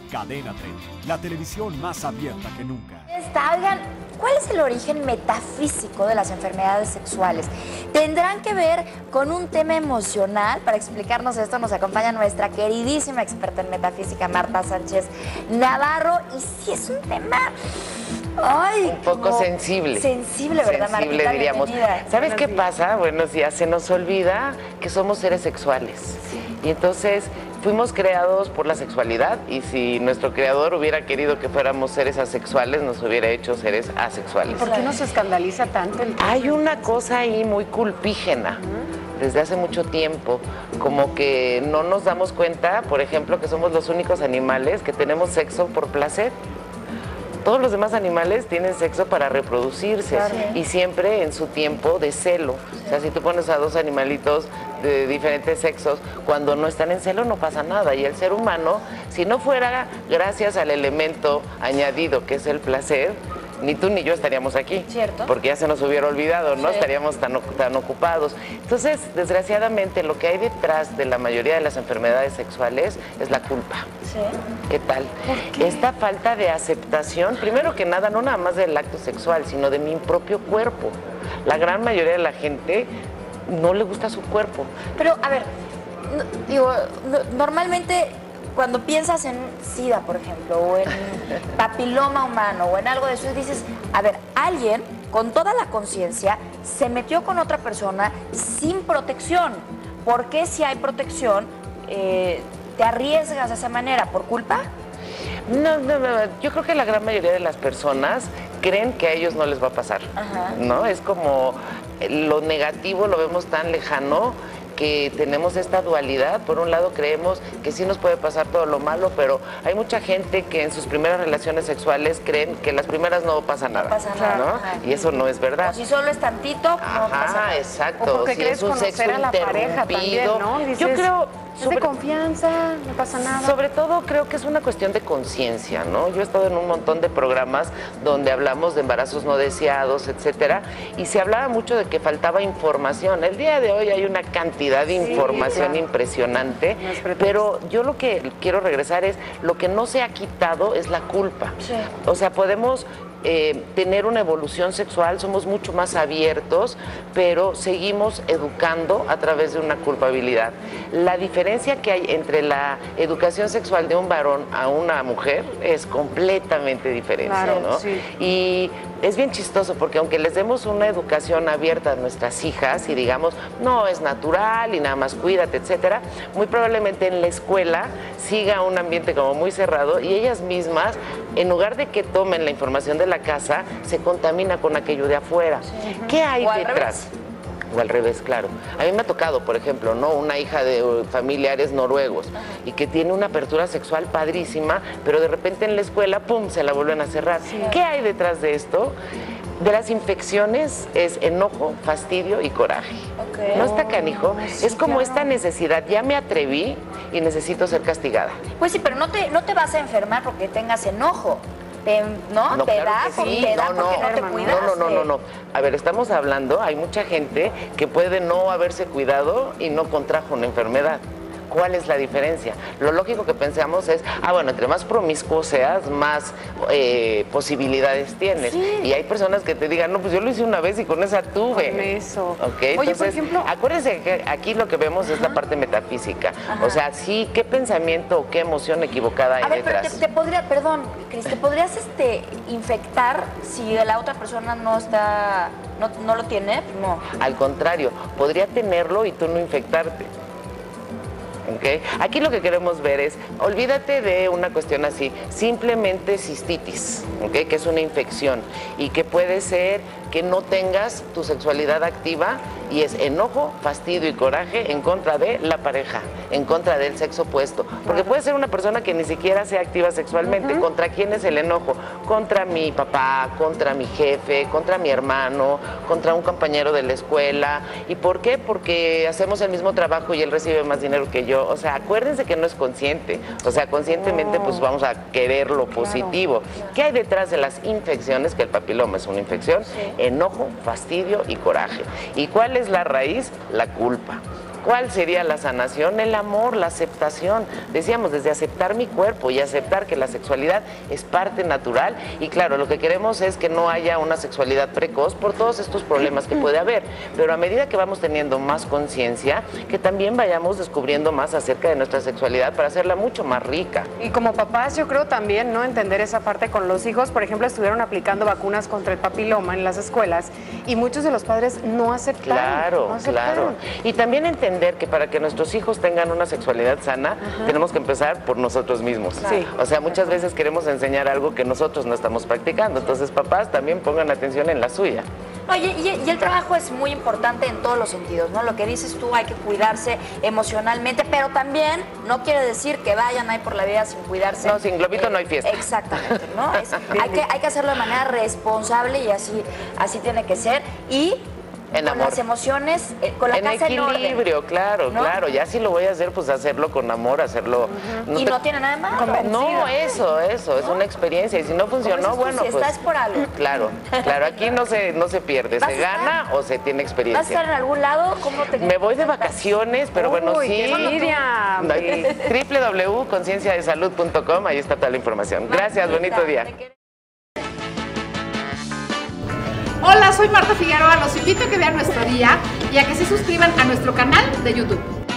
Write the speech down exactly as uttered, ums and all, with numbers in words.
Cadena treinta, la televisión más abierta que nunca. Está, oigan, ¿cuál es el origen metafísico de las enfermedades sexuales? ¿Tendrán que ver con un tema emocional? Para explicarnos esto nos acompaña nuestra queridísima experta en metafísica, Marta Sánchez Navarro. Y sí es un tema... Ay, un poco sensible. Sensible, ¿verdad, Marta? Sensible, diríamos. ¿Sabes qué días. pasa? Buenos días. Se nos olvida que somos seres sexuales. Sí. Y entonces fuimos creados por la sexualidad y si nuestro creador hubiera querido que fuéramos seres asexuales, nos hubiera hecho seres asexuales. ¿Por qué nos escandaliza tanto el tema? Hay una cosa ahí muy culpígena. Uh-huh. Desde hace mucho tiempo, como que no nos damos cuenta, por ejemplo, que somos los únicos animales que tenemos sexo por placer. Todos los demás animales tienen sexo para reproducirse, claro, y siempre en su tiempo de celo. Sí. O sea, si tú pones a dos animalitos de diferentes sexos, cuando no están en celo no pasa nada. Y el ser humano, si no fuera gracias al elemento añadido que es el placer, ni tú ni yo estaríamos aquí. ¿Cierto? Porque ya se nos hubiera olvidado, ¿no? Sí. Estaríamos tan, tan ocupados. Entonces, desgraciadamente, lo que hay detrás de la mayoría de las enfermedades sexuales es la culpa. ¿Sí? ¿Qué tal? ¿Por qué? Esta falta de aceptación, primero que nada, no nada más del acto sexual, sino de mi propio cuerpo. La gran mayoría de la gente no le gusta su cuerpo. Pero, a ver, no, digo, no, normalmente... Cuando piensas en SIDA, por ejemplo, o en papiloma humano, o en algo de eso, dices, a ver, alguien con toda la conciencia se metió con otra persona sin protección. ¿Por qué si hay protección eh, te arriesgas de esa manera? ¿Por culpa? No, no, no, yo creo que la gran mayoría de las personas creen que a ellos no les va a pasar. Ajá. ¿No? Es como lo negativo lo vemos tan lejano, que tenemos esta dualidad. Por un lado creemos que sí nos puede pasar todo lo malo, pero hay mucha gente que en sus primeras relaciones sexuales creen que las primeras no pasa nada. No pasa nada. ¿No? Y eso no es verdad. O si solo es tantito, Ajá, no pasa nada. Exacto. O porque si crees es un conocer sexo a la pareja también, ¿no? Dices, yo creo... Sobre, es de confianza, no pasa nada. Sobre todo creo que es una cuestión de conciencia, ¿no? Yo he estado en un montón de programas donde hablamos de embarazos no deseados, etcétera, y se hablaba mucho de que faltaba información. El día de hoy hay una cantidad de sí, información claro. impresionante, no pero yo lo que quiero regresar es, lo que no se ha quitado es la culpa. Sí. O sea, podemos... Eh, tener una evolución sexual, somos mucho más abiertos, pero seguimos educando a través de una culpabilidad. La diferencia que hay entre la educación sexual de un varón a una mujer es completamente diferente, claro, ¿no? Sí. Y es bien chistoso porque aunque les demos una educación abierta a nuestras hijas y digamos, no, es natural y nada más cuídate, etcétera, muy probablemente en la escuela siga un ambiente como muy cerrado y ellas mismas, en lugar de que tomen la información de la casa, se contamina con aquello de afuera. Sí. ¿Qué hay o detrás? O al revés, claro. A mí me ha tocado, por ejemplo, ¿no? Una hija de familiares noruegos y que tiene una apertura sexual padrísima, pero de repente en la escuela, ¡pum!, se la vuelven a cerrar. Sí. ¿Qué hay detrás de esto? De las infecciones es enojo, fastidio y coraje. Okay. ¿No está canijo? Oh, sí, es como claro. esta necesidad, ya me atreví y necesito ser castigada. Pues sí, pero no te, no te vas a enfermar porque tengas enojo. Te, ¿No? no, te claro da, sí. te da no, porque no, no te cuidaste. No, no, no, no, no. A ver, estamos hablando, hay mucha gente que puede no haberse cuidado y no contrajo una enfermedad. ¿Cuál es la diferencia? Lo lógico que pensamos es, ah, bueno, entre más promiscuo seas, más eh, posibilidades tienes. Sí. Y hay personas que te digan, no, pues yo lo hice una vez y con esa tuve. Con eso. Okay, Oye, entonces, por ejemplo... acuérdense que aquí lo que vemos Ajá. es la parte metafísica. Ajá. O sea, sí, qué pensamiento o qué emoción equivocada hay A ver, detrás. pero te, te podría, perdón, Cris, ¿te podrías este, infectar si la otra persona no está, no, no lo tiene? No. Al contrario, podría tenerlo y tú no infectarte. Okay. Aquí lo que queremos ver es, olvídate de una cuestión así, simplemente cistitis, ¿okay? Que es una infección y que puede ser que no tengas tu sexualidad activa y es enojo, fastidio y coraje en contra de la pareja, en contra del sexo opuesto. Porque puede ser una persona que ni siquiera sea activa sexualmente. Uh-huh. ¿Contra quién es el enojo? Contra mi papá, contra mi jefe, contra mi hermano, contra un compañero de la escuela. ¿Y por qué? Porque hacemos el mismo trabajo y él recibe más dinero que yo. O sea, acuérdense que no es consciente. O sea, conscientemente pues vamos a querer lo positivo. Claro. ¿Qué hay detrás de las infecciones? Que el papiloma es una infección. Sí. Enojo, fastidio y coraje. ¿Y cuál es la raíz? La culpa. ¿Cuál sería la sanación? El amor, la aceptación. Decíamos, desde aceptar mi cuerpo y aceptar que la sexualidad es parte natural. Y claro, lo que queremos es que no haya una sexualidad precoz por todos estos problemas que puede haber. Pero a medida que vamos teniendo más conciencia, que también vayamos descubriendo más acerca de nuestra sexualidad para hacerla mucho más rica. Y como papás, yo creo también, ¿no? Entender esa parte con los hijos. Por ejemplo, estuvieron aplicando vacunas contra el papiloma en las escuelas y muchos de los padres no aceptaron. Claro, no aceptaron. claro. Y también entender que para que nuestros hijos tengan una sexualidad sana, ajá, tenemos que empezar por nosotros mismos. Sí. O sea, muchas veces queremos enseñar algo que nosotros no estamos practicando. Entonces, papás, también pongan atención en la suya. Oye, y, y el trabajo es muy importante en todos los sentidos, ¿no? Lo que dices tú, hay que cuidarse emocionalmente, pero también no quiere decir que vayan ahí por la vida sin cuidarse. No, sin globito eh, no hay fiesta. Exactamente, ¿no? Es, hay, que, hay que hacerlo de manera responsable y así, así tiene que ser. Y en con amor. las emociones, eh, con la en casa en orden. equilibrio, claro, ¿no? claro. Ya si lo voy a hacer, pues hacerlo con amor, hacerlo. Uh-huh. No y te... no tiene nada de malo. No, eso, eso, ¿no? Es una experiencia. Y si no funcionó, bueno, si pues. estás por algo. Claro, claro. Aquí no se, no se pierde, se gana o se tiene experiencia. ¿Vas a estar en algún lado? ¿Cómo te Me voy de vacaciones, pero Uy, bueno, sí. ¡Qué envidia! doble u doble u doble u punto conciencia de salud punto com, ahí está toda la información. Gracias, bonito día. Hola, soy Marta Figueroa, los invito a que vean nuestro día y a que se suscriban a nuestro canal de YouTube.